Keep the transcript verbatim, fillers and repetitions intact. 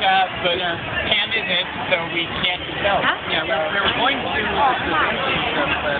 Yeah, but Yeah. Pam isn't, so we can't tell. Yeah, we we were going to do the stuff, but